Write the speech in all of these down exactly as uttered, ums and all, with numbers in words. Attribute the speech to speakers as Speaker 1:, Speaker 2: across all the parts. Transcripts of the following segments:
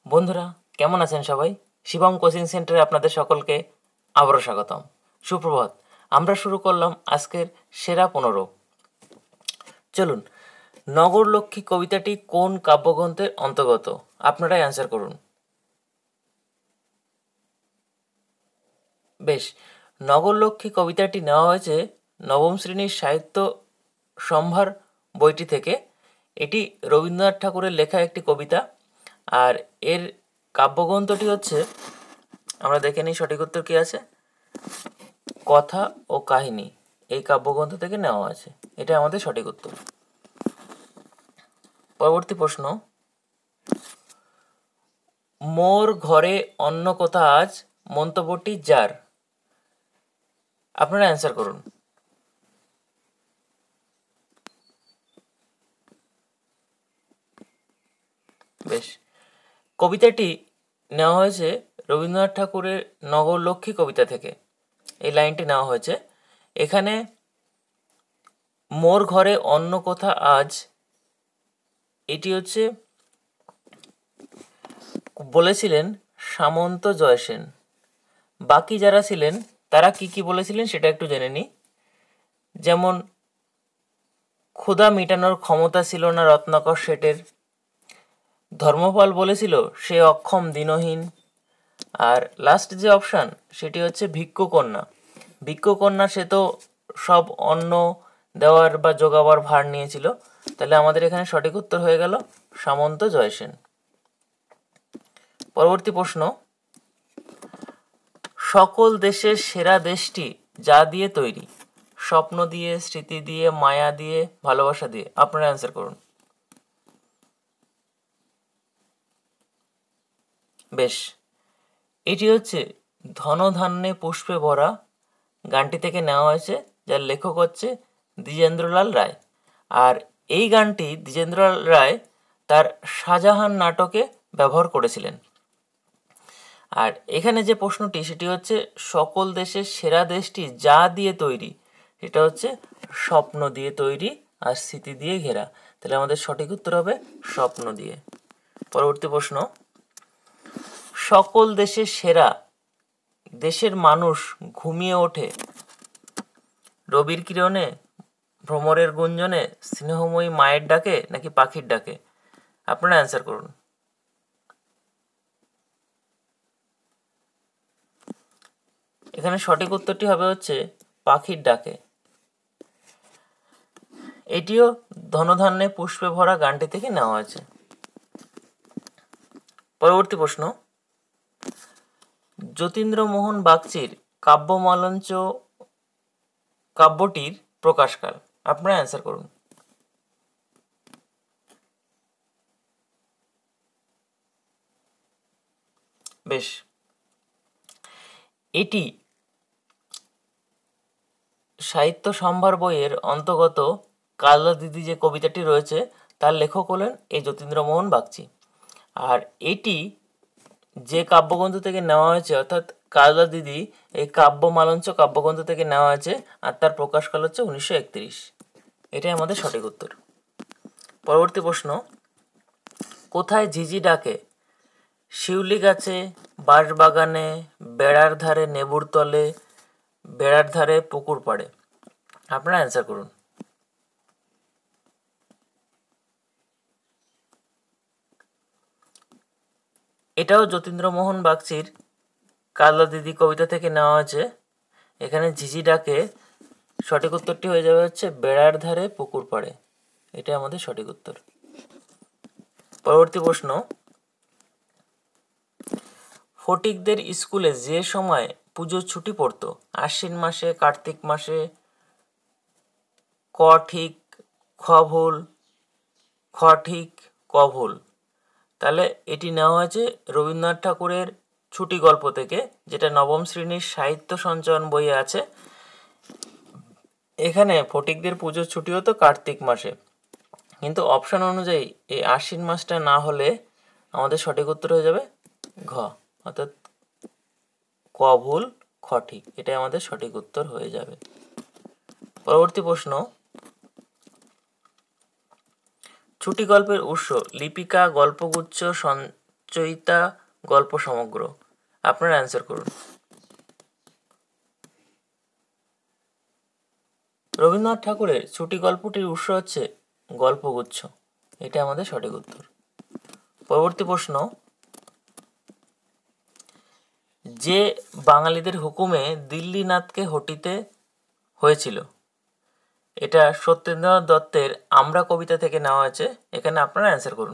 Speaker 1: বন্ধুরা কেমন আছেন সবাই? শিবম কোচিং সেন্টারে আপনাদের সকলকে আবারও স্বাগতম। সুপ্রভাত। আমরা শুরু করলাম আজকের সেরা পনেরো। চলুন, নগরলক্ষ্মী কবিতাটি কোন কাব্যগ্রন্থের অন্তর্গত? আপনারাই অ্যান্সার করুন। বেশ, নগরলক্ষ্মী কবিতাটি নেওয়া হয়েছে নবম শ্রেণীর সাহিত্য সম্ভার বইটি থেকে। এটি রবীন্দ্রনাথ ঠাকুরের লেখা একটি কবিতা, আর এর কাব্যগ্রন্থটি হচ্ছে, আমরা দেখে নিই সঠিক উত্তর কী আছে। কথা ও কাহিনী এই কাব্যগ্রন্থ থেকে নেওয়া আছে। এটা আমাদের সঠিক উত্তর। পরবর্তী প্রশ্ন, মোর ঘরে অন্য কথা আজ মন্তব্যটি যার। আপনারা অ্যান্সার করুন। বেশ, কবিতাটি নেওয়া হয়েছে রবীন্দ্রনাথ ঠাকুরের নগরলক্ষ্মী কবিতা থেকে। এই লাইনটি নেওয়া হয়েছে। এখানে মোর ঘরে অন্য কথা আজ, এটি হচ্ছে বলেছিলেন সামন্ত জয়সেন। বাকি যারা ছিলেন তারা কি কি বলেছিলেন সেটা একটু জেনে নিই। যেমন, ক্ষুধা মেটানোর ক্ষমতা ছিল না রত্নাকর শেঠের। ধর্মপাল বলেছিল সে অক্ষম দীনহীন। আর লাস্ট যে অপশান সেটি হচ্ছে ভিক্ষুকন্যা। ভিক্ষুকন্যা সে তো সব অন্ন দেওয়ার বা জোগাবার ভার নিয়েছিল। তাহলে আমাদের এখানে সঠিক উত্তর হয়ে গেল সামন্ত জয়সেন। পরবর্তী প্রশ্ন, সকল দেশের সেরা দেশটি যা দিয়ে তৈরি। স্বপ্ন দিয়ে, স্মৃতি দিয়ে, মায়া দিয়ে, ভালোবাসা দিয়ে। আপনারা অ্যান্সার করুন। বেশ, এটি হচ্ছে ধনধান্যে পুষ্পে ভরা গানটি থেকে নেওয়া হয়েছে, যার লেখক হচ্ছে দ্বিজেন্দ্রলাল রায়। আর এই গানটি দ্বিজেন্দ্রলাল রায় তার শাহজাহান নাটকে ব্যবহার করেছিলেন। আর এখানে যে প্রশ্নটি সেটি হচ্ছে সকল দেশের সেরা দেশটি যা দিয়ে তৈরি, সেটা হচ্ছে স্বপ্ন দিয়ে তৈরি আর স্মৃতি দিয়ে ঘেরা। তাহলে আমাদের সঠিক উত্তর হবে স্বপ্ন দিয়ে। পরবর্তী প্রশ্ন, সকল দেশের সেরা দেশের মানুষ ঘুমিয়ে ওঠে রবির কিরণে, ভ্রমরের গুঞ্জনে, স্নেহময়ী মায়ের ডাকে, নাকি পাখির ডাকে। আপনারা অ্যান্সার করুন। এখানে সঠিক উত্তরটি হবে হচ্ছে পাখির ডাকে। এটিও ধনধান্যে পুষ্পে ভরা গানটি থেকে নেওয়া হয়েছে। পরবর্তী প্রশ্ন, যতীন্দ্রমোহন বাগচির কাব্যমালঞ্চ কাব্যটির প্রকাশকাল। আপনারা অ্যান্সার করুন। বেশ, এটি সাহিত্য সম্ভার বইয়ের অন্তর্গত কালদা দিদি যে কবিতাটি রয়েছে তার লেখক হলেন এই যতীন্দ্রমোহন বাগচি। আর এটি যে কাব্যগ্রন্থ থেকে নেওয়া হয়েছে, অর্থাৎ কালদা দিদি এই কাব্যমালঞ্চ কাব্যগ্রন্থ থেকে নেওয়া হয়েছে, আর তার প্রকাশকাল হচ্ছে উনিশশো একত্রিশ। এটাই আমাদের সঠিক উত্তর। পরবর্তী প্রশ্ন, কোথায় ঝিঝি ডাকে? শিউলি গাছে, বাঁশবাগানে, বেড়ার ধারে, নেবুর তলে, বেড়ার ধারে, পুকুর পাড়ে। আপনারা অ্যান্সার করুন। এটাও যতীন্দ্রমোহন বাগচির কালদা দিদি কবিতা থেকে নেওয়া হয়েছে। এখানে ঝিঝি ডাকে সঠিক উত্তরটি হয়ে যাবে হচ্ছে বেড়ার ধারে, পুকুর পাড়ে। এটা আমাদের সঠিক উত্তর। পরবর্তী প্রশ্ন, ফটিকদের স্কুলে যে সময় পুজোর ছুটি পড়তো, আশ্বিন মাসে, কার্তিক মাসে, ক ঠিক, খ ভুল, খ ঠিক, ক ভুল। তাহলে এটি নেওয়া হয়েছে রবীন্দ্রনাথ ঠাকুরের ছুটি গল্প থেকে, যেটা নবম শ্রেণীর সাহিত্য সঞ্চয়ন বইয়ে আছে। এখানে ফটিকদের পুজোর ছুটি হতো কার্তিক মাসে, কিন্তু অপশান অনুযায়ী এই আশ্বিন মাসটা না হলে আমাদের সঠিক উত্তর হয়ে যাবে ঘ, অর্থাৎ ক ভুল, খ ঠিক। এটাই আমাদের সঠিক উত্তর হয়ে যাবে। পরবর্তী প্রশ্ন, ছুটি গল্পের উৎস লিপিকা, গল্পগুচ্ছ, রচয়িতা গল্প সমগ্র। আপনারা অ্যান্সার করুন। রবীন্দ্রনাথ ঠাকুরের ছুটি গল্পটির উৎস হচ্ছে গল্পগুচ্ছ। এটা আমাদের সঠিক উত্তর। পরবর্তী প্রশ্ন, যে বাঙালিদের হুকুমে দিল্লীনাথকে হটিতে হয়েছিল, এটা সত্যেন্দ্রনাথ দত্তের আমরা কবিতা থেকে নেওয়া হয়েছে। এখানে আপনারা অ্যান্সার করুন।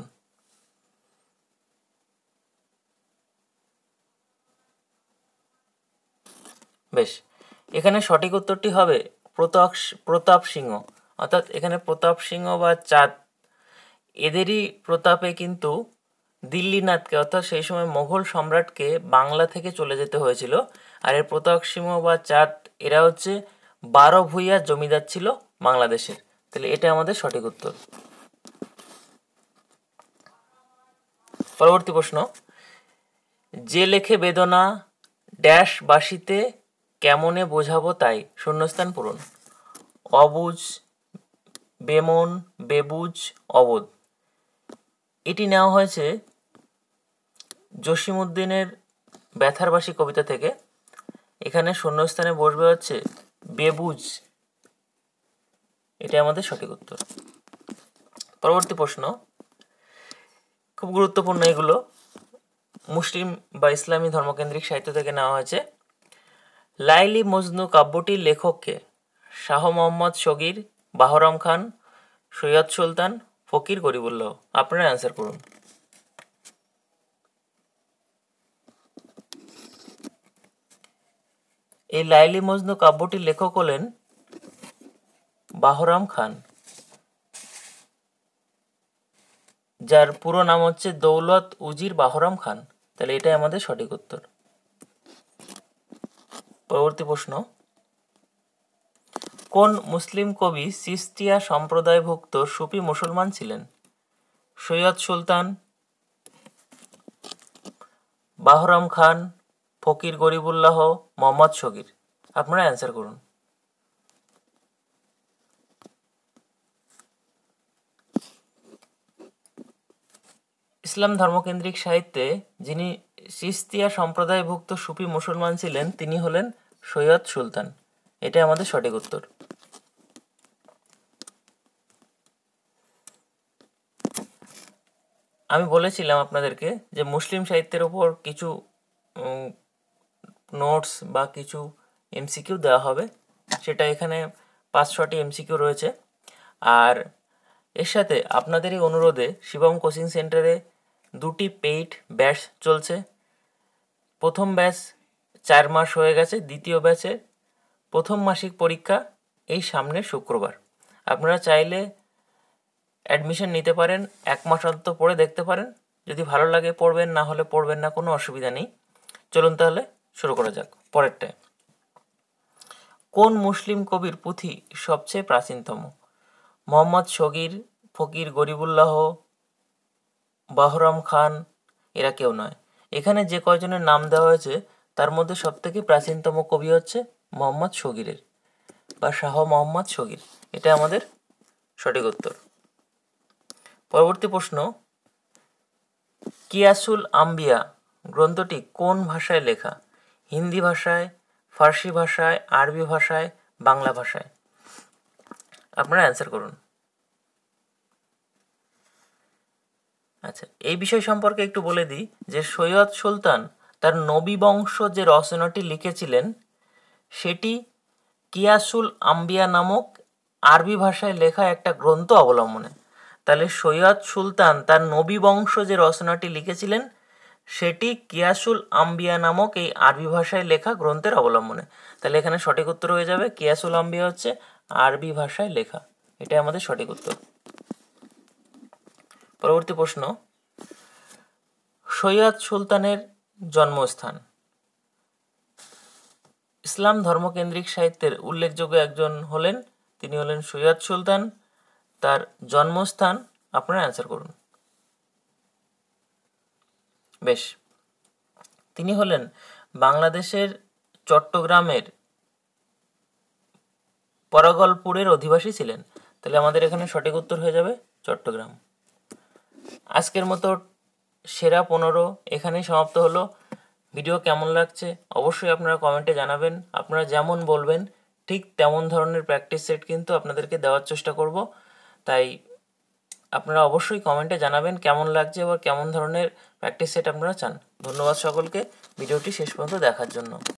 Speaker 1: বেশ, এখানে সঠিক উত্তরটি হবে প্রতাপ প্রতাপ সিংহ। অর্থাৎ এখানে প্রতাপ সিংহ বা চাঁদ, এদেরই প্রতাপে কিন্তু দিল্লীনাথকে অর্থাৎ সেই সময় মোগল সম্রাটকে বাংলা থেকে চলে যেতে হয়েছিল। আর এর প্রতাপ সিংহ বা চাঁদ এরা হচ্ছে বারো ভূঁইয়া জমিদার ছিল বাংলাদেশের। তাহলে এটা আমাদের সঠিক উত্তর। পরবর্তী প্রশ্ন, যে লেখে বেদনা ড্যাশ বাসিতে কেমনে বোঝাবো তাই, শূন্যস্থান পূরণ। অবুঝ, বেমন, বেবুঝ, অবোধ। এটি নেওয়া হয়েছে জসিমউদ্দিনের ব্যথারবাসী কবিতা থেকে। এখানে শূন্যস্থানে বসবে হচ্ছে বেবুঝ। এটা আমাদের সঠিক উত্তর। পরবর্তী প্রশ্ন, খুব গুরুত্বপূর্ণ এগুলো, মুসলিম বা ইসলামী ধর্মকেন্দ্রিক সাহিত্য থেকে নেওয়া হয়েছে। লাইলি মজনু কাব্যটির লেখককে? শাহ মোহাম্মদ শগীর, বাহরাম খান, সৈয়দ সুলতান, ফকির গরিবুল্লাহ। আপনারা অ্যান্সার করুন। এই লাইলি মজনু কাব্যটির লেখক হলেন বাহরাম খান, যার পুরো নাম হচ্ছে দৌলত উজির বাহরাম খান। তাহলে এটাই আমাদের সঠিক উত্তর। পরবর্তী প্রশ্ন, কোন মুসলিম কবি চিশতিয়া সম্প্রদায়ভুক্ত সুফি মুসলমান ছিলেন? সৈয়দ সুলতান, বাহরাম খান, ফকির গরিবুল্লাহ, মোহাম্মদ শগীর। আপনারা অ্যান্সার করুন। ইসলাম ধর্মকেন্দ্রিক সাহিত্যে যিনি চিশতিয়া সম্প্রদায়ভুক্ত সুফি মুসলমান ছিলেন তিনি হলেন সৈয়দ সুলতান। এটা আমাদের সঠিক উত্তর। আমি বলেছিলাম আপনাদেরকে যে মুসলিম সাহিত্যের উপর কিছু নোটস বা কিছু এমসিকিউ দেওয়া হবে, সেটা এখানে পাঁচ ছটি এমসিকিউ রয়েছে। আর এর সাথে আপনাদেরই অনুরোধে শিবম কোচিং সেন্টারে দুটি পেইড ব্যাচ চলছে। প্রথম ব্যাচ চার মাস হয়ে গেছে, দ্বিতীয় ব্যাচে প্রথম মাসিক পরীক্ষা এই সামনের শুক্রবার। আপনারা চাইলে অ্যাডমিশন নিতে পারেন, এক মাস অন্তত পড়ে দেখতে পারেন। যদি ভালো লাগে পড়বেন, না হলে পড়বেন না, কোনো অসুবিধা নেই। চলুন তাহলে শুরু করা যাক। পরেরটায়, কোন মুসলিম কবির পুঁথি সবচেয়ে প্রাচীনতম? মোহাম্মদ শগীর, ফকির গরিবুল্লাহ, বাহরাম খান, এরা কেউ নয়। এখানে যে কয়জনের নাম দেওয়া হয়েছে তার মধ্যে সবথেকে প্রাচীনতম কবি হচ্ছে মোহাম্মদ শগীরের বা শাহ মোহাম্মদ শগীর। এটা আমাদের সঠিক উত্তর। পরবর্তী প্রশ্ন, কিয়াসুল আম্বিয়া গ্রন্থটি কোন ভাষায় লেখা? হিন্দি ভাষায়, ফার্সি ভাষায়, আরবি ভাষায়, বাংলা ভাষায়? আপনারা অ্যান্সার করুন। আচ্ছা, এই বিষয় সম্পর্কে একটু বলে দিই যে সৈয়দ সুলতান তার নবী বংশ যে রচনাটি লিখেছিলেন সেটি কিয়াসুল আম্বিয়া নামক আরবি ভাষায় লেখা একটা গ্রন্থ অবলম্বনে। তাহলে সৈয়দ সুলতান তার নবী বংশ যে রচনাটি লিখেছিলেন সেটি কিয়াসুল আম্বিয়া নামক এই আরবি ভাষায় লেখা গ্রন্থের অবলম্বনে। তাহলে এখানে সঠিক উত্তর হয়ে যাবে কিয়াসুল আম্বিয়া হচ্ছে আরবি ভাষায় লেখা। এটাই আমাদের সঠিক উত্তর। পরবর্তী প্রশ্ন, সৈয়দ সুলতানের জন্মস্থান? ইসলাম ধর্মকেন্দ্রিক সাহিত্যের উল্লেখযোগ্য একজন হলেন, তিনি হলেন সৈয়দ সুলতান। তার জন্মস্থান আপনারা অ্যান্সার করুন। বেশ, তিনি হলেন বাংলাদেশের চট্টগ্রামের পরাগলপুরের অধিবাসী ছিলেন। তাহলে আমাদের এখানে সঠিক উত্তর হয়ে যাবে চট্টগ্রাম। আজকের মতো সেরা পনেরো এখানেই সমাপ্ত হলো। ভিডিও কেমন লাগছে অবশ্যই আপনারা কমেন্টে জানাবেন। আপনারা যেমন বলবেন ঠিক তেমন ধরনের প্র্যাকটিস সেট কিন্তু আপনাদেরকে দেওয়ার চেষ্টা করব। তাই আপনারা অবশ্যই কমেন্টে জানাবেন কেমন লাগছে বা কেমন ধরনের প্র্যাকটিস সেট আপনারা চান। ধন্যবাদ সকলকে ভিডিওটি শেষ পর্যন্ত দেখার জন্য।